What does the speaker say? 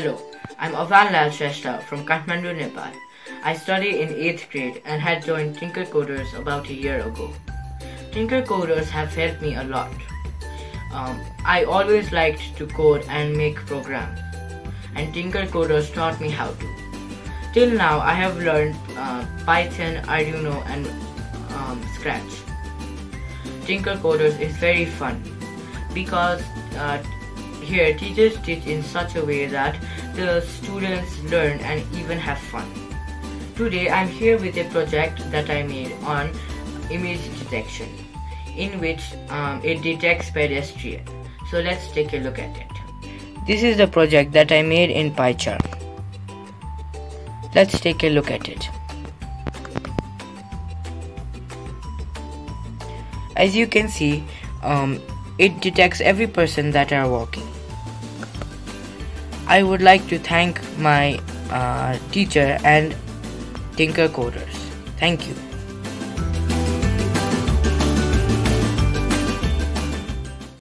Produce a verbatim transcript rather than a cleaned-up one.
Hello, I'm Avan Lal Shrestha from Kathmandu, Nepal. I study in eighth grade and had joined Tinker Coders about a year ago. Tinker Coders have helped me a lot. Um, I always liked to code and make programs, and Tinker Coders taught me how to. Till now, I have learned uh, Python, Arduino, and um, Scratch. Tinker Coders is very fun because uh, here teachers teach in such a way that the students learn and even have fun. Today I'm here with a project that I made on image detection, in which um, it detects pedestrian. So let's take a look at it. This is the project that I made in PyCharm. Let's take a look at it. As you can see, um, it detects every person that are walking. I would like to thank my uh, teacher and Tinker Coders. Thank you.